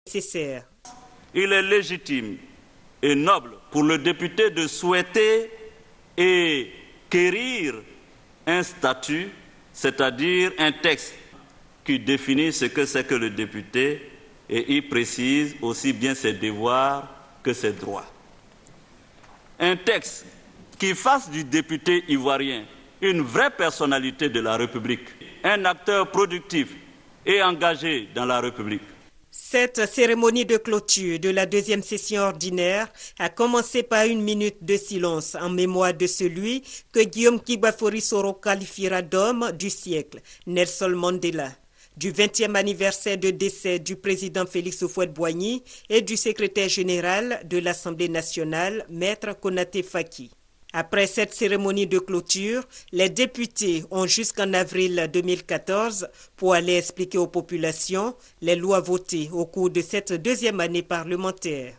nécessaire. Il est légitime et noble pour le député de souhaiter et quérir un statut, c'est-à-dire un texte qui définit ce que c'est que le député et y précise aussi bien ses devoirs que ses droits. Un texte qui fasse du député ivoirien une vraie personnalité de la République, un acteur productif et engagé dans la République. Cette cérémonie de clôture de la deuxième session ordinaire a commencé par une minute de silence en mémoire de celui que Guillaume Kibafori Soro qualifiera d'homme du siècle, Nelson Mandela. Du 20e anniversaire de décès du président Félix Houphouët-Boigny et du secrétaire général de l'Assemblée nationale, Maître Konaté Faki. Après cette cérémonie de clôture, les députés ont jusqu'en avril 2014 pour aller expliquer aux populations les lois votées au cours de cette deuxième année parlementaire.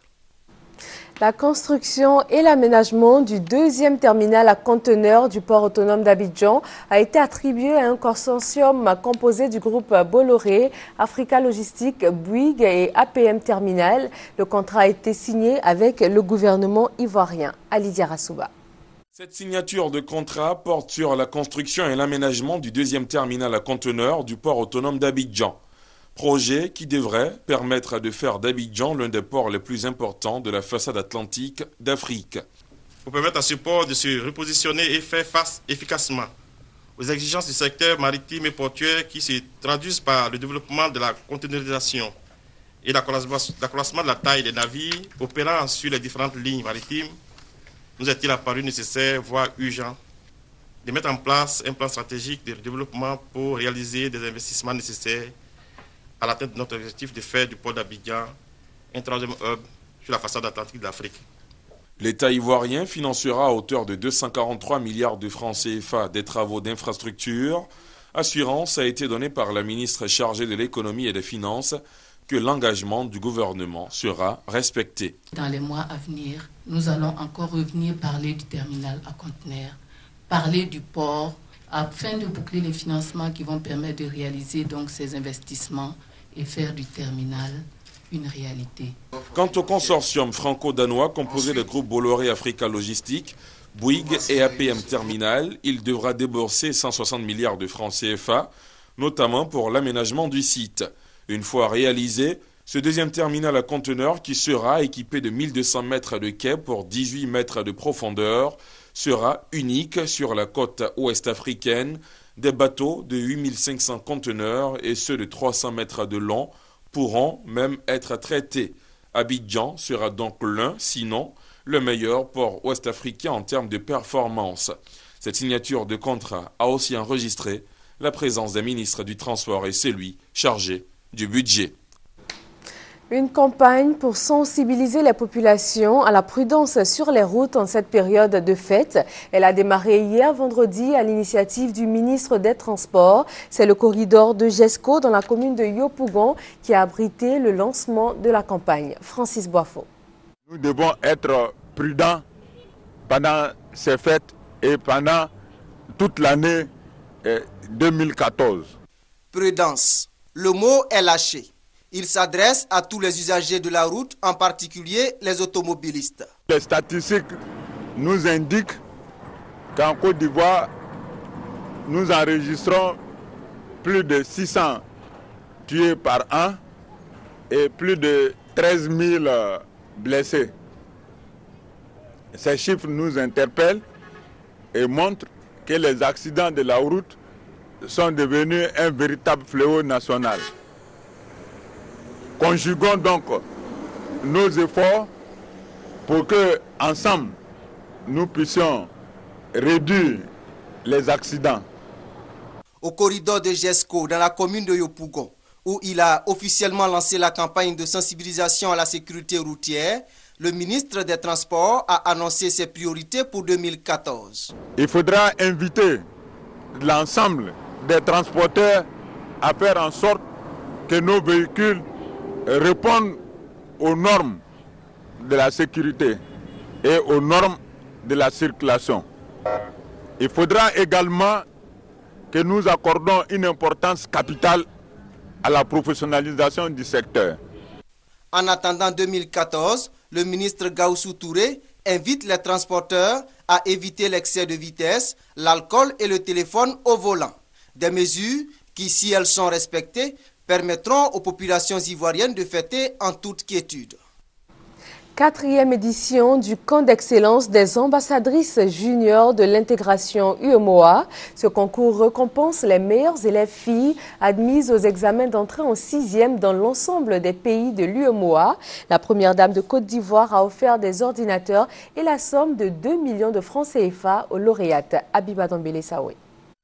La construction et l'aménagement du deuxième terminal à conteneurs du port autonome d'Abidjan a été attribué à un consortium composé du groupe Bolloré, Africa Logistique, Bouygues et APM Terminal. Le contrat a été signé avec le gouvernement ivoirien. Ali Diarasouba. Cette signature de contrat porte sur la construction et l'aménagement du deuxième terminal à conteneurs du port autonome d'Abidjan. Projet qui devrait permettre de faire d'Abidjan l'un des ports les plus importants de la façade atlantique d'Afrique. Pour permettre à ce port de se repositionner et faire face efficacement aux exigences du secteur maritime et portuaire qui se traduisent par le développement de la conteneurisation et l'accroissement de la taille des navires opérant sur les différentes lignes maritimes, nous est-il apparu nécessaire, voire urgent, de mettre en place un plan stratégique de développement pour réaliser des investissements nécessaires à l'atteinte de notre objectif de faire du port d'Abidjan un troisième hub sur la façade atlantique de l'Afrique. L'État ivoirien financera à hauteur de 243 milliards de francs CFA des travaux d'infrastructure. Assurance a été donnée par la ministre chargée de l'économie et des finances que l'engagement du gouvernement sera respecté. Dans les mois à venir, nous allons encore revenir parler du terminal à conteneurs, parler du port, afin de boucler les financements qui vont permettre de réaliser donc ces investissements et faire du terminal une réalité. Quant au consortium franco-danois composé des groupes Bolloré Africa Logistique, Bouygues et APM Terminal, il devra débourser 160 milliards de francs CFA, notamment pour l'aménagement du site. Une fois réalisé, ce deuxième terminal à conteneurs qui sera équipé de 1200 mètres de quai pour 18 mètres de profondeur sera unique sur la côte ouest africaine. Des bateaux de 8500 conteneurs et ceux de 300 mètres de long pourront même être traités. Abidjan sera donc l'un, sinon le meilleur port ouest-africain en termes de performance. Cette signature de contrat a aussi enregistré la présence des ministres du Transport et celui chargé du budget. Une campagne pour sensibiliser les populations à la prudence sur les routes en cette période de fête. Elle a démarré hier vendredi à l'initiative du ministre des Transports. C'est le corridor de Jesco dans la commune de Yopougon qui a abrité le lancement de la campagne. Francis Boifo. Nous devons être prudents pendant ces fêtes et pendant toute l'année 2014. Prudence. Le mot est lâché. Il s'adresse à tous les usagers de la route, en particulier les automobilistes. Les statistiques nous indiquent qu'en Côte d'Ivoire, nous enregistrons plus de 600 tués par an et plus de 13 000 blessés. Ces chiffres nous interpellent et montrent que les accidents de la route sont devenus un véritable fléau national. Conjuguons donc nos efforts pour que, ensemble, nous puissions réduire les accidents. Au corridor de Jesco, dans la commune de Yopougon, où il a officiellement lancé la campagne de sensibilisation à la sécurité routière, le ministre des Transports a annoncé ses priorités pour 2014. Il faudra inviter l'ensemble des transporteurs à faire en sorte que nos véhicules répondent aux normes de la sécurité et aux normes de la circulation. Il faudra également que nous accordons une importance capitale à la professionnalisation du secteur. En attendant 2014, le ministre Gaoussou Touré invite les transporteurs à éviter l'excès de vitesse, l'alcool et le téléphone au volant. Des mesures qui, si elles sont respectées, permettront aux populations ivoiriennes de fêter en toute quiétude. 4e édition du camp d'excellence des ambassadrices juniors de l'intégration UEMOA. Ce concours récompense les meilleures élèves filles admises aux examens d'entrée en 6e dans l'ensemble des pays de l'UEMOA. La première dame de Côte d'Ivoire a offert des ordinateurs et la somme de 2 millions de francs CFA aux lauréates. Abiba Dambélé Saoué.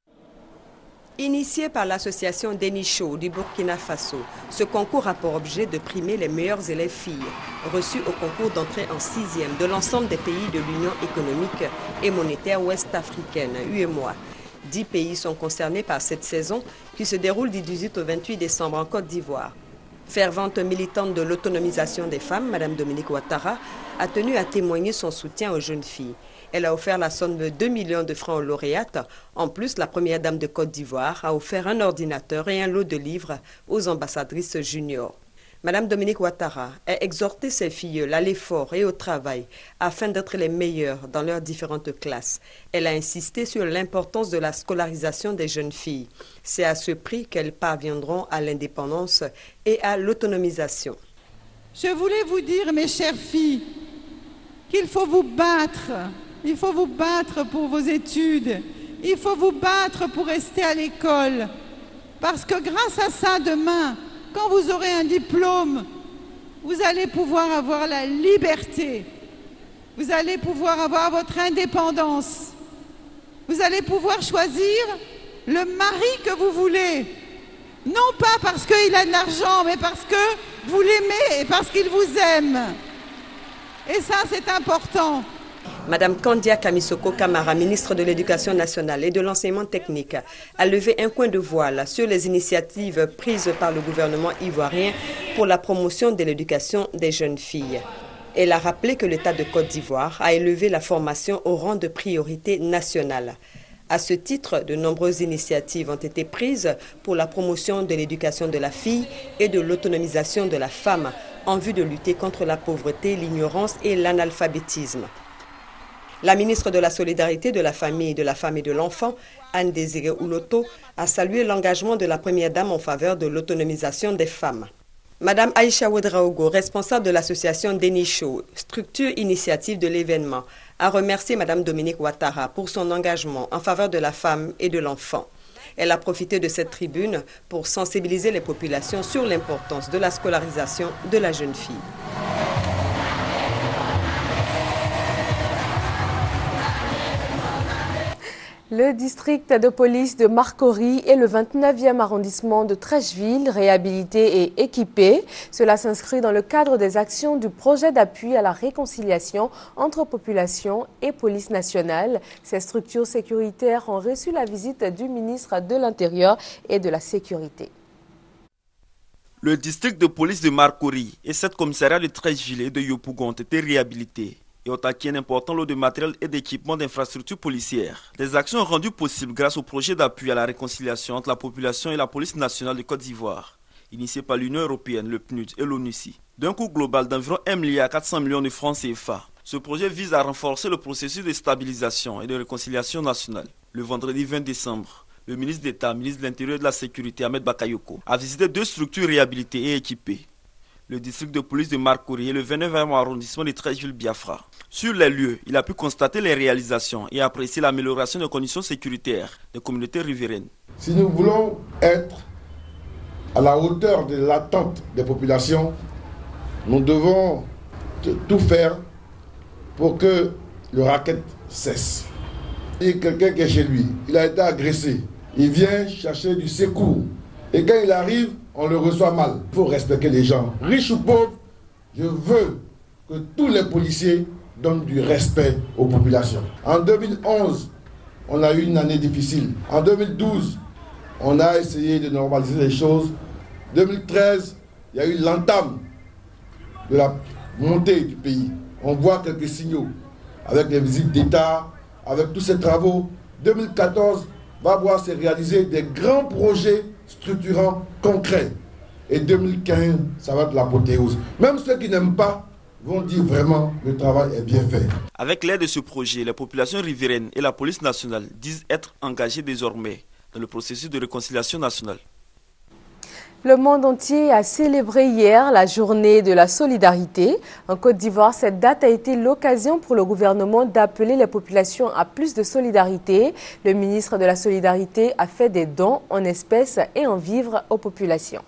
Initié par l'association Denicho du Burkina Faso, ce concours a pour objet de primer les meilleures élèves filles reçues au concours d'entrée en 6e de l'ensemble des pays de l'Union économique et monétaire ouest-africaine, UEMOA. 10 pays sont concernés par cette saison qui se déroule du 18 au 28 décembre en Côte d'Ivoire. Fervente militante de l'autonomisation des femmes, Mme Dominique Ouattara a tenu à témoigner son soutien aux jeunes filles. Elle a offert la somme de 2 millions de francs aux lauréates. En plus, la première dame de Côte d'Ivoire a offert un ordinateur et un lot de livres aux ambassadrices juniors. Madame Dominique Ouattara a exhorté ses filles à l'effort et au travail afin d'être les meilleures dans leurs différentes classes. Elle a insisté sur l'importance de la scolarisation des jeunes filles. C'est à ce prix qu'elles parviendront à l'indépendance et à l'autonomisation. Je voulais vous dire, mes chères filles, qu'il faut vous battre. Il faut vous battre pour vos études. Il faut vous battre pour rester à l'école. Parce que grâce à ça, demain, quand vous aurez un diplôme, vous allez pouvoir avoir la liberté. Vous allez pouvoir avoir votre indépendance. Vous allez pouvoir choisir le mari que vous voulez. Non pas parce qu'il a de l'argent, mais parce que vous l'aimez et parce qu'il vous aime. Et ça, c'est important. Madame Kandia Kamisoko Kamara, ministre de l'Éducation nationale et de l'enseignement technique, a levé un coin de voile sur les initiatives prises par le gouvernement ivoirien pour la promotion de l'éducation des jeunes filles. Elle a rappelé que l'État de Côte d'Ivoire a élevé la formation au rang de priorité nationale. À ce titre, de nombreuses initiatives ont été prises pour la promotion de l'éducation de la fille et de l'autonomisation de la femme en vue de lutter contre la pauvreté, l'ignorance et l'analphabétisme. La ministre de la Solidarité, de la Famille, de la Femme et de l'Enfant, Anne-Désirée Ouloto, a salué l'engagement de la première dame en faveur de l'autonomisation des femmes. Madame Aïcha Ouedraogo, responsable de l'association Denicho, structure initiative de l'événement, a remercié Madame Dominique Ouattara pour son engagement en faveur de la femme et de l'enfant. Elle a profité de cette tribune pour sensibiliser les populations sur l'importance de la scolarisation de la jeune fille. Le district de police de Marcory et le 29e arrondissement de Treichville, réhabilité et équipé. Cela s'inscrit dans le cadre des actions du projet d'appui à la réconciliation entre population et police nationale. Ces structures sécuritaires ont reçu la visite du ministre de l'Intérieur et de la Sécurité. Le district de police de Marcory et 7 commissariats de Treichville et de Yopougon ont été réhabilités et ont acquis un important lot de matériel et d'équipements d'infrastructures policières. Des actions rendues possibles grâce au projet d'appui à la réconciliation entre la population et la police nationale de Côte d'Ivoire, initié par l'Union européenne, le PNUD et l'ONUCI. D'un coût global d'environ 1,4 milliard de francs CFA, ce projet vise à renforcer le processus de stabilisation et de réconciliation nationale. Le vendredi 20 décembre, le ministre d'État, ministre de l'Intérieur et de la Sécurité, Ahmed Bakayoko, a visité 2 structures réhabilitées et équipées. Le district de police de Marcory et le 29e arrondissement de Treichville-Biafra. Sur les lieux, il a pu constater les réalisations et apprécier l'amélioration des conditions sécuritaires des communautés riveraines. Si nous voulons être à la hauteur de l'attente des populations, nous devons tout faire pour que le racket cesse. Et quelqu'un qui est chez lui, il a été agressé, il vient chercher du secours. Et quand il arrive, on le reçoit mal. Il faut respecter les gens, riches ou pauvres. Je veux que tous les policiers donnent du respect aux populations. En 2011, on a eu une année difficile. En 2012, on a essayé de normaliser les choses. En 2013, il y a eu l'entame de la montée du pays. On voit quelques signaux avec les visites d'État, avec tous ces travaux. 2014 va voir se réaliser des grands projets structurants concrets. Et 2015, ça va être l'apothéose. Même ceux qui n'aiment pas vont dire vraiment le travail est bien fait. Avec l'aide de ce projet, les populations riveraines et la police nationale disent être engagées désormais dans le processus de réconciliation nationale. Le monde entier a célébré hier la journée de la solidarité. En Côte d'Ivoire, cette date a été l'occasion pour le gouvernement d'appeler les populations à plus de solidarité. Le ministre de la Solidarité a fait des dons en espèces et en vivres aux populations.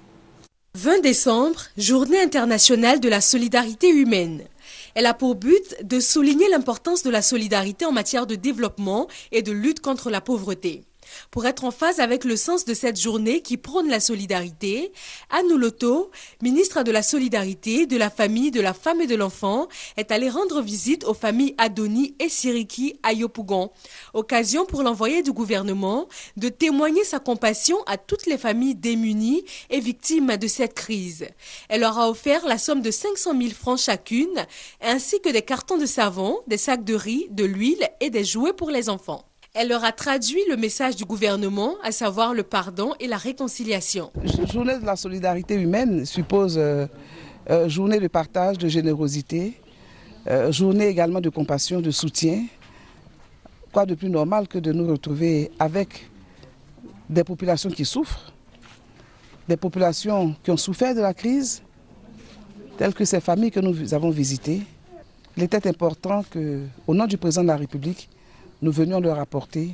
20 décembre, journée internationale de la solidarité humaine. Elle a pour but de souligner l'importance de la solidarité en matière de développement et de lutte contre la pauvreté. Pour être en phase avec le sens de cette journée qui prône la solidarité, Anne Loto, ministre de la Solidarité, de la Famille, de la Femme et de l'Enfant, est allée rendre visite aux familles Adoni et Siriki à Yopougon. Occasion pour l'envoyé du gouvernement de témoigner sa compassion à toutes les familles démunies et victimes de cette crise. Elle leur a offert la somme de 500 000 francs chacune, ainsi que des cartons de savon, des sacs de riz, de l'huile et des jouets pour les enfants. Elle leur a traduit le message du gouvernement, à savoir le pardon et la réconciliation. Journée de la solidarité humaine suppose journée de partage, de générosité, journée également de compassion, de soutien. Quoi de plus normal que de nous retrouver avec des populations qui souffrent, des populations qui ont souffert de la crise, telles que ces familles que nous avons visitées. Il était important qu'au nom du président de la République, nous venions leur apporter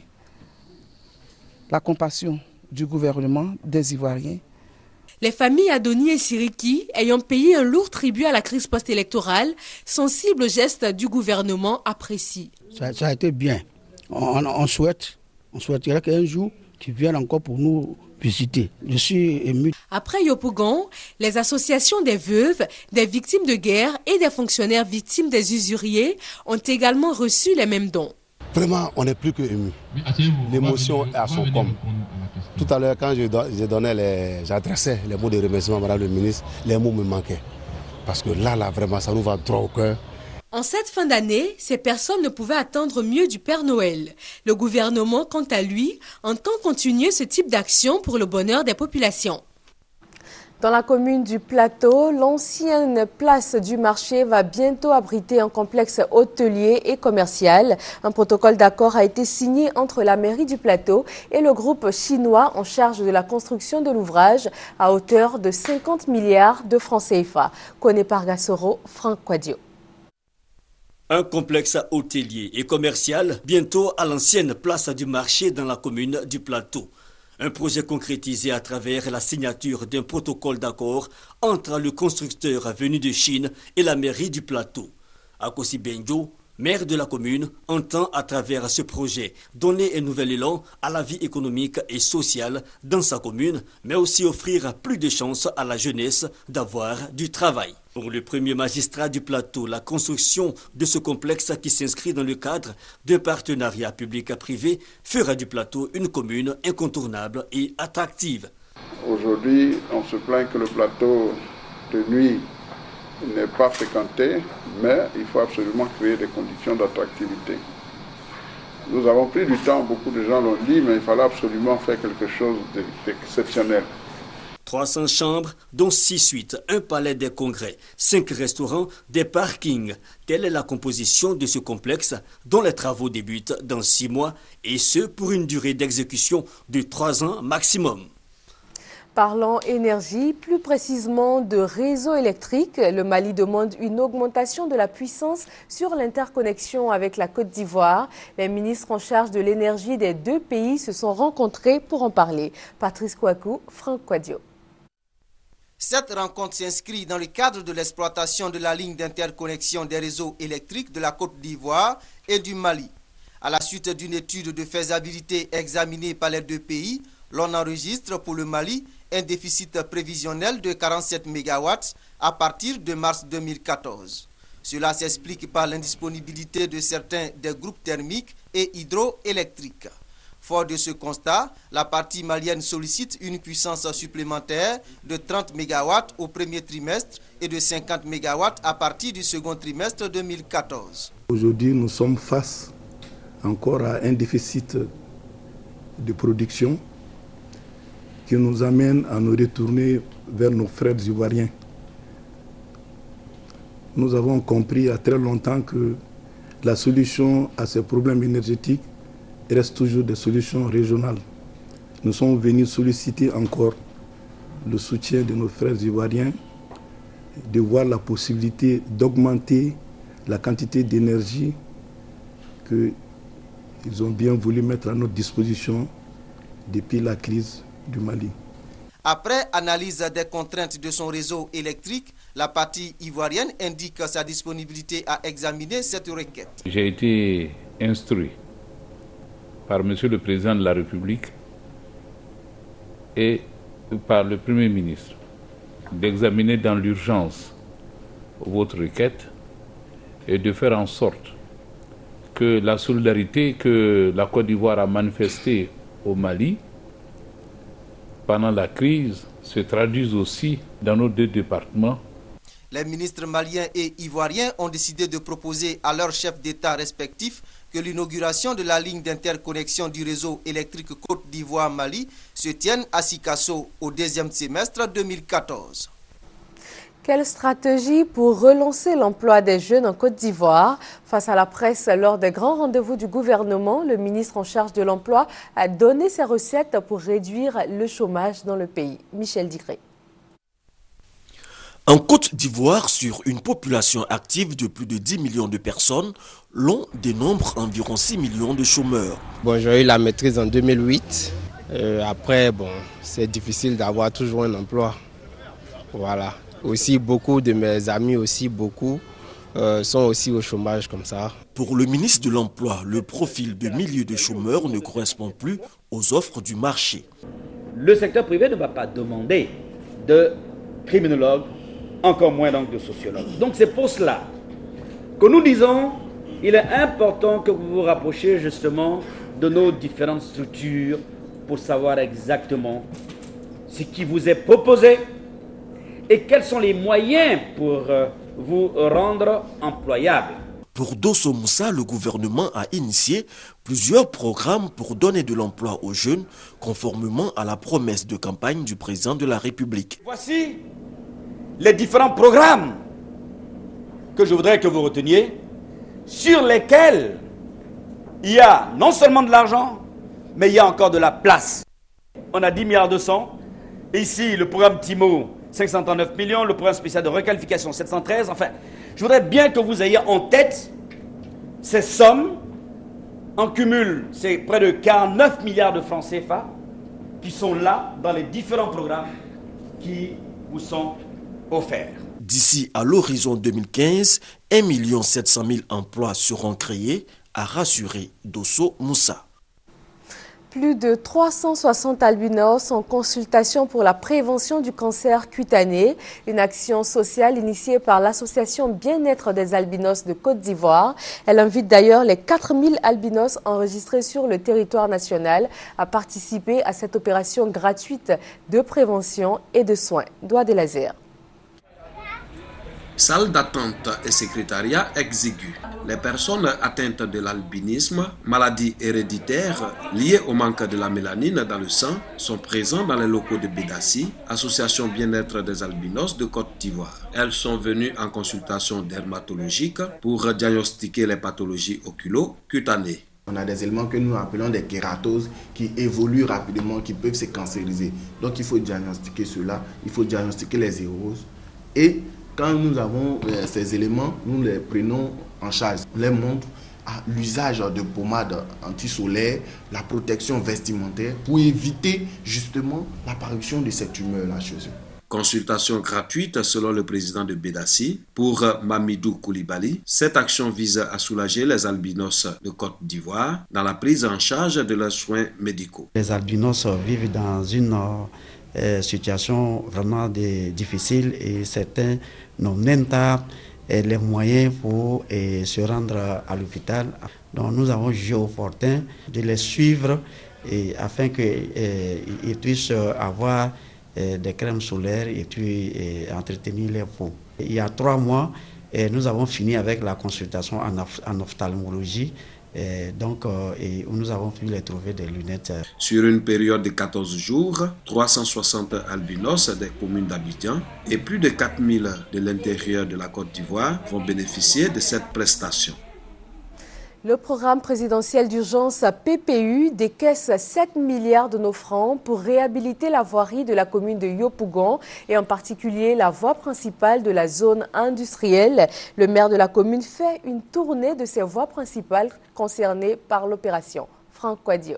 la compassion du gouvernement, des Ivoiriens. Les familles Adoni et Siriki, ayant payé un lourd tribut à la crise post-électorale, sensibles aux gestes du gouvernement, apprécient. Ça a été bien. On souhaiterait qu'un jour, tu viennes encore pour nous visiter. Je suis ému. Après Yopougon, les associations des veuves, des victimes de guerre et des fonctionnaires victimes des usuriers ont également reçu les mêmes dons. Vraiment, on n'est plus que ému. L'émotion est à son comble. Tout à l'heure, quand j'adressais les mots de remerciement à Madame le ministre, les mots me manquaient. Parce que là, vraiment, ça nous va droit au cœur. En cette fin d'année, ces personnes ne pouvaient attendre mieux du Père Noël. Le gouvernement, quant à lui, entend continuer ce type d'action pour le bonheur des populations. Dans la commune du Plateau, l'ancienne place du marché va bientôt abriter un complexe hôtelier et commercial. Un protocole d'accord a été signé entre la mairie du Plateau et le groupe chinois en charge de la construction de l'ouvrage à hauteur de 50 milliards de francs CFA. Koné Pargasoro, Franck Quadio. Un complexe hôtelier et commercial bientôt à l'ancienne place du marché dans la commune du Plateau. Un projet concrétisé à travers la signature d'un protocole d'accord entre le constructeur venu de Chine et la mairie du Plateau. Akosi Benjo, maire de la commune, entend à travers ce projet donner un nouvel élan à la vie économique et sociale dans sa commune, mais aussi offrir plus de chances à la jeunesse d'avoir du travail. Pour le premier magistrat du Plateau, la construction de ce complexe qui s'inscrit dans le cadre d'un partenariat public-privé fera du Plateau une commune incontournable et attractive. Aujourd'hui, on se plaint que le Plateau de nuit n'est pas fréquenté, mais il faut absolument créer des conditions d'attractivité. Nous avons pris du temps, beaucoup de gens l'ont dit, mais il fallait absolument faire quelque chose d'exceptionnel. 300 chambres, dont 6 suites, un palais des congrès, 5 restaurants, des parkings. Telle est la composition de ce complexe dont les travaux débutent dans 6 mois et ce pour une durée d'exécution de 3 ans maximum. Parlons énergie, plus précisément de réseaux électriques. Le Mali demande une augmentation de la puissance sur l'interconnexion avec la Côte d'Ivoire. Les ministres en charge de l'énergie des deux pays se sont rencontrés pour en parler. Patrice Kouakou, Franck Quadio. Cette rencontre s'inscrit dans le cadre de l'exploitation de la ligne d'interconnexion des réseaux électriques de la Côte d'Ivoire et du Mali. À la suite d'une étude de faisabilité examinée par les deux pays, l'on enregistre pour le Mali un déficit prévisionnel de 47 MW à partir de mars 2014. Cela s'explique par l'indisponibilité de certains des groupes thermiques et hydroélectriques. Fort de ce constat, la partie malienne sollicite une puissance supplémentaire de 30 MW au premier trimestre et de 50 MW à partir du second trimestre 2014. Aujourd'hui, nous sommes face encore à un déficit de production qui nous amène à nous retourner vers nos frères ivoiriens. Nous avons compris il y a très longtemps que la solution à ces problèmes énergétiques reste toujours des solutions régionales. Nous sommes venus solliciter encore le soutien de nos frères ivoiriens, de voir la possibilité d'augmenter la quantité d'énergie qu'ils ont bien voulu mettre à notre disposition depuis la crise du Mali. Après analyse des contraintes de son réseau électrique, la partie ivoirienne indique sa disponibilité à examiner cette requête. J'ai été instruit par M. le Président de la République et par le Premier ministre d'examiner dans l'urgence votre requête et de faire en sorte que la solidarité que la Côte d'Ivoire a manifestée au Mali pendant la crise se traduise aussi dans nos deux départements. Les ministres maliens et ivoiriens ont décidé de proposer à leurs chefs d'État respectifs que l'inauguration de la ligne d'interconnexion du réseau électrique Côte d'Ivoire-Mali se tienne à Sikasso au deuxième semestre 2014. Quelle stratégie pour relancer l'emploi des jeunes en Côte d'Ivoire? Face à la presse, lors des grands rendez-vous du gouvernement, le ministre en charge de l'emploi a donné ses recettes pour réduire le chômage dans le pays. Michel Digré. En Côte d'Ivoire, sur une population active de plus de 10 millions de personnes, l'on dénombre environ 6 millions de chômeurs. Bon, j'ai eu la maîtrise en 2008. Après, c'est difficile d'avoir toujours un emploi. Voilà. Aussi, beaucoup de mes amis sont aussi au chômage comme ça. Pour le ministre de l'Emploi, le profil de milliers de chômeurs ne correspond plus aux offres du marché. Le secteur privé ne va pas demander de criminologues, encore moins donc de sociologues. Donc c'est pour cela que nous disons qu'il est important que vous vous rapprochiez justement de nos différentes structures pour savoir exactement ce qui vous est proposé et quels sont les moyens pour vous rendre employable. Pour Dosso Moussa, le gouvernement a initié plusieurs programmes pour donner de l'emploi aux jeunes, conformément à la promesse de campagne du président de la République. Voici les différents programmes que je voudrais que vous reteniez, sur lesquels il y a non seulement de l'argent, mais il y a encore de la place. On a 10 milliards 200. Ici, le programme TIMO, 539 millions, le programme spécial de requalification, 713. Enfin, je voudrais bien que vous ayez en tête ces sommes. En cumul, c'est près de 49 milliards de francs CFA qui sont là dans les différents programmes qui vous sont offerts. D'ici à l'horizon 2015, 1 700 000 emplois seront créés, a rassuré Dosso Moussa. Plus de 360 albinos en consultation pour la prévention du cancer cutané, une action sociale initiée par l'association Bien-être des albinos de Côte d'Ivoire. Elle invite d'ailleurs les 4000 albinos enregistrés sur le territoire national à participer à cette opération gratuite de prévention et de soins. Doigt des lasers. Salle d'attente et secrétariat exigu. Les personnes atteintes de l'albinisme, maladie héréditaire liée au manque de la mélanine dans le sang, sont présents dans les locaux de Bédassi, association bien-être des albinos de Côte d'Ivoire. Elles sont venues en consultation dermatologique pour diagnostiquer les pathologies oculo-cutanées. On a des éléments que nous appelons des kératoses qui évoluent rapidement, qui peuvent se cancériser. Donc il faut diagnostiquer cela, il faut diagnostiquer les zéroses. Et quand nous avons ces éléments, nous les prenons en charge. On les montre à l'usage de pommades anti-solaires, la protection vestimentaire pour éviter justement l'apparition de cette tumeur-là chez eux. Consultation gratuite selon le président de Bédassi. Pour Mamidou Koulibaly, cette action vise à soulager les albinos de Côte d'Ivoire dans la prise en charge de leurs soins médicaux. Les albinos vivent dans une situation vraiment difficile et certains n'ont même pas les moyens pour se rendre à l'hôpital. Donc nous avons jugé opportun de les suivre afin qu'ils puissent avoir des crèmes solaires et puis entretenir les peaux. Il y a 3 mois, nous avons fini avec la consultation en ophtalmologie Et donc, nous avons pu les trouver des lunettes. Sur une période de 14 jours, 360 albinos des communes d'Abidjan et plus de 4000 de l'intérieur de la Côte d'Ivoire vont bénéficier de cette prestation. Le programme présidentiel d'urgence PPU décaisse 7 milliards de nos francs pour réhabiliter la voirie de la commune de Yopougon et en particulier la voie principale de la zone industrielle. Le maire de la commune fait une tournée de ces voies principales concernées par l'opération. Franck Quadio.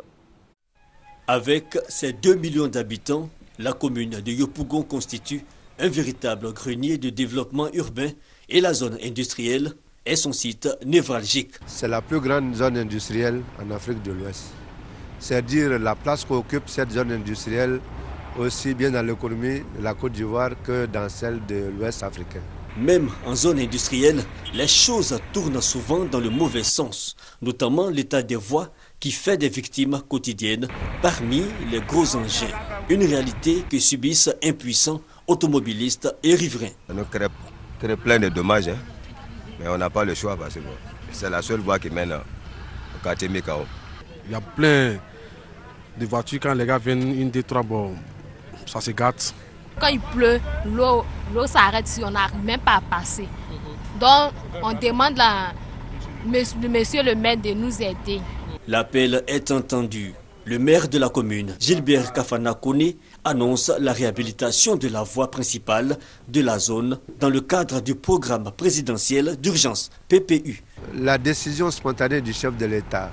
Avec ses 2 millions d'habitants, la commune de Yopougon constitue un véritable grenier de développement urbain et la zone industrielle est son site névralgique. C'est la plus grande zone industrielle en Afrique de l'Ouest. C'est-à-dire la place qu'occupe cette zone industrielle aussi bien dans l'économie de la Côte d'Ivoire que dans celle de l'Ouest africain. Même en zone industrielle, les choses tournent souvent dans le mauvais sens, notamment l'état des voies qui fait des victimes quotidiennes parmi les gros engins. Une réalité que subissent impuissants automobilistes et riverains. Ça nous crée plein de dommages. Mais on n'a pas le choix parce que c'est la seule voie qui mène au quartier Mikao. Il y a plein de voitures, quand les gars viennent, une, deux, trois, bon, ça se gâte. Quand il pleut, l'eau s'arrête si on n'arrive même pas à passer. Donc on demande monsieur le maire de nous aider. L'appel est entendu. Le maire de la commune, Gilbert Kafana Kone, annonce la réhabilitation de la voie principale de la zone dans le cadre du programme présidentiel d'urgence PPU. La décision spontanée du chef de l'État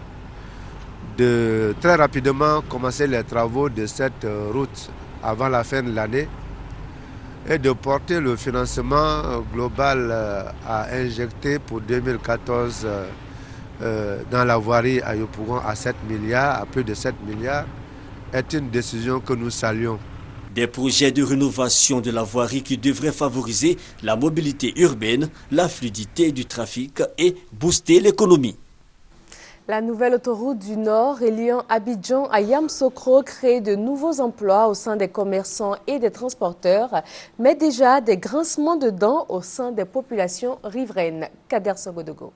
de très rapidement commencer les travaux de cette route avant la fin de l'année et de porter le financement global à injecter pour 2014 dans la voirie à Yopougon à 7 milliards, à plus de 7 milliards, est une décision que nous saluons. Des projets de rénovation de la voirie qui devraient favoriser la mobilité urbaine, la fluidité du trafic et booster l'économie. La nouvelle autoroute du Nord reliant Abidjan à Yamoussoukro crée de nouveaux emplois au sein des commerçants et des transporteurs, mais déjà des grincements de dents au sein des populations riveraines. Kader Sogodogo.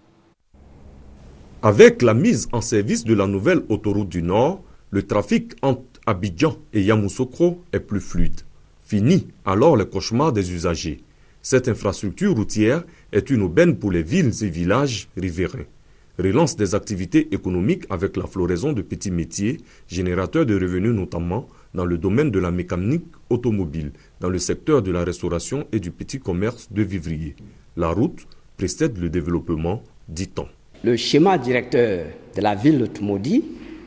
Avec la mise en service de la nouvelle autoroute du Nord, le trafic entre Abidjan et Yamoussoukro est plus fluide. Fini alors les cauchemars des usagers. Cette infrastructure routière est une aubaine pour les villes et villages riverains. Relance des activités économiques avec la floraison de petits métiers, générateurs de revenus notamment dans le domaine de la mécanique automobile, dans le secteur de la restauration et du petit commerce de vivriers. La route précède le développement, dit-on. Le schéma directeur de la ville de Toumoudi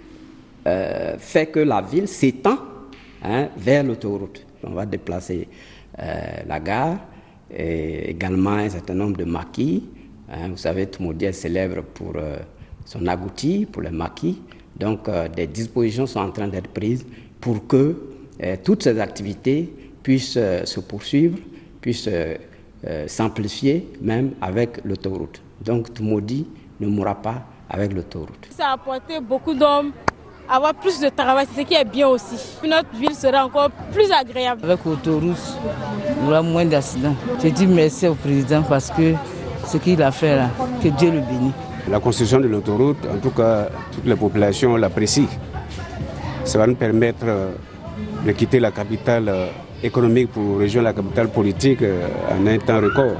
fait que la ville s'étend vers l'autoroute. On va déplacer la gare et également un certain nombre de maquis. Vous savez, Toumoudi est célèbre pour son agouti, pour les maquis. Donc, des dispositions sont en train d'être prises pour que toutes ces activités puissent se poursuivre, puissent s'amplifier même avec l'autoroute. Donc, Toumoudi ne mourra pas avec l'autoroute. Ça a apporté beaucoup d'hommes, avoir plus de travail, c'est ce qui est bien aussi. Notre ville sera encore plus agréable. Avec l'autoroute, il y aura moins d'accidents. Je dis merci au président parce que ce qu'il a fait là, que Dieu le bénisse. La construction de l'autoroute, en tout cas, toutes les populations l'apprécient. Ça va nous permettre de quitter la capitale économique pour rejoindre la capitale politique en un temps record.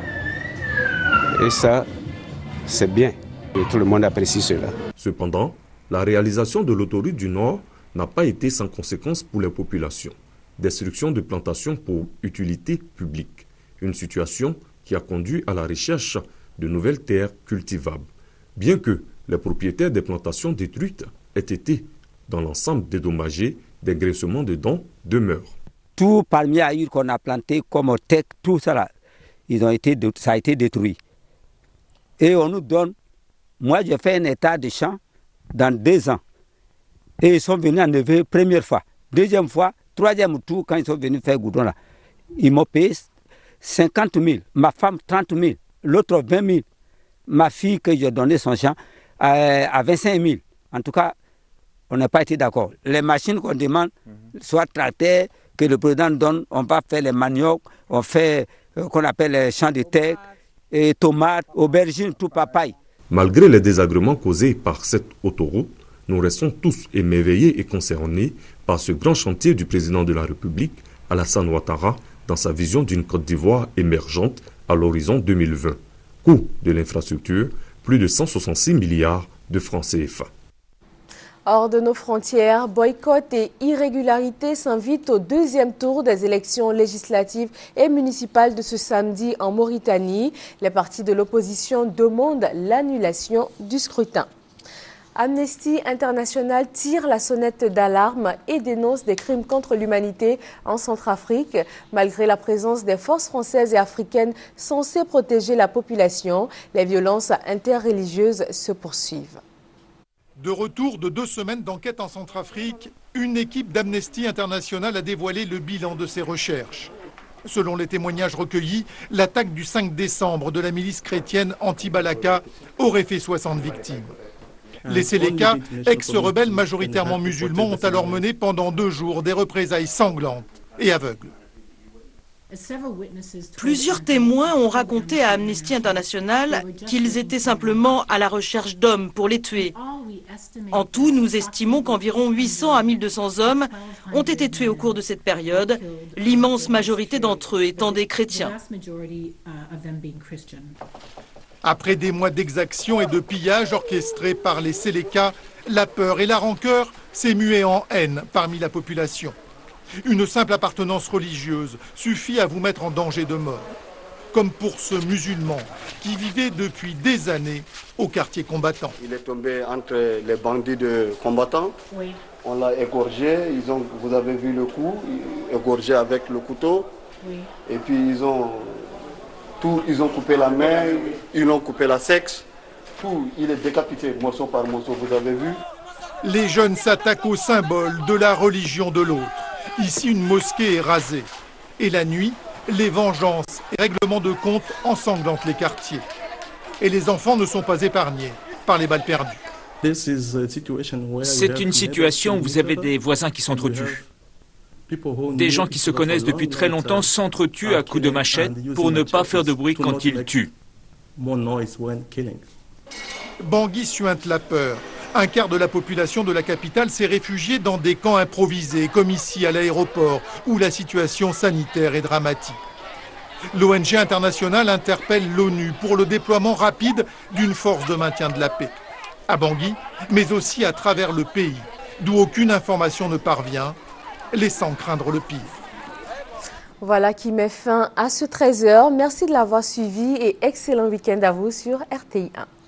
Et ça, c'est bien. Et tout le monde apprécie cela. Cependant, la réalisation de l'autoroute du Nord n'a pas été sans conséquence pour les populations. Destruction de plantations pour utilité publique. Une situation qui a conduit à la recherche de nouvelles terres cultivables. Bien que les propriétaires des plantations détruites aient été, dans l'ensemble dédommagés, des graissements de dents demeurent. Tout palmier à huile qu'on a planté comme tête, tout ça là, ça a été détruit. Et on nous donne. Moi, j'ai fait un état de champ dans 2 ans. Et ils sont venus enlever première fois. Deuxième fois, troisième tour, quand ils sont venus faire goudron là, ils m'ont payé 50 000. Ma femme, 30 000. L'autre, 20 000. Ma fille, que j'ai donné son champ, à 25 000. En tout cas, on n'a pas été d'accord. Les machines qu'on demande, soit tracteurs, que le président donne, on va faire les maniocs, on fait qu'on appelle les champs de terre, et tomates, aubergines, tout papaye. Malgré les désagréments causés par cette autoroute, nous restons tous émerveillés et concernés par ce grand chantier du président de la République, Alassane Ouattara, dans sa vision d'une Côte d'Ivoire émergente à l'horizon 2020. Coût de l'infrastructure, plus de 166 milliards de francs CFA. Hors de nos frontières, boycott et irrégularité s'invitent au deuxième tour des élections législatives et municipales de ce samedi en Mauritanie. Les partis de l'opposition demandent l'annulation du scrutin. Amnesty International tire la sonnette d'alarme et dénonce des crimes contre l'humanité en Centrafrique. Malgré la présence des forces françaises et africaines censées protéger la population, les violences interreligieuses se poursuivent. De retour de 2 semaines d'enquête en Centrafrique, une équipe d'Amnesty International a dévoilé le bilan de ses recherches. Selon les témoignages recueillis, l'attaque du 5 décembre de la milice chrétienne anti-Balaka aurait fait 60 victimes. Les Séléka, ex-rebelles majoritairement musulmans, ont alors mené pendant 2 jours des représailles sanglantes et aveugles. Plusieurs témoins ont raconté à Amnesty International qu'ils étaient simplement à la recherche d'hommes pour les tuer. En tout, nous estimons qu'environ 800 à 1200 hommes ont été tués au cours de cette période, l'immense majorité d'entre eux étant des chrétiens. Après des mois d'exactions et de pillages orchestrés par les Séléka, la peur et la rancœur s'est muée en haine parmi la population. Une simple appartenance religieuse suffit à vous mettre en danger de mort. Comme pour ce musulman qui vivait depuis des années au quartier combattant. Il est tombé entre les bandits de combattants. Oui. On l'a égorgé, vous avez vu le coup, égorgé avec le couteau. Oui. Et puis ils ont coupé la main, ils ont coupé la sexe. Tout, il est décapité morceau par morceau, vous avez vu. Les jeunes s'attaquent au symbole de la religion de l'autre. Ici, une mosquée est rasée. Et la nuit, les vengeances et règlements de compte ensanglantent les quartiers. Et les enfants ne sont pas épargnés par les balles perdues. C'est une situation où vous avez des voisins qui s'entretuent. Des gens qui se connaissent depuis très longtemps s'entretuent à coups de machette pour ne pas faire de bruit quand ils tuent. Bangui suinte la peur. Un quart de la population de la capitale s'est réfugiée dans des camps improvisés, comme ici à l'aéroport, où la situation sanitaire est dramatique. L'ONG internationale interpelle l'ONU pour le déploiement rapide d'une force de maintien de la paix. À Bangui, mais aussi à travers le pays, d'où aucune information ne parvient, laissant craindre le pire. Voilà qui met fin à ce 13h. Merci de l'avoir suivi et excellent week-end à vous sur RTI 1.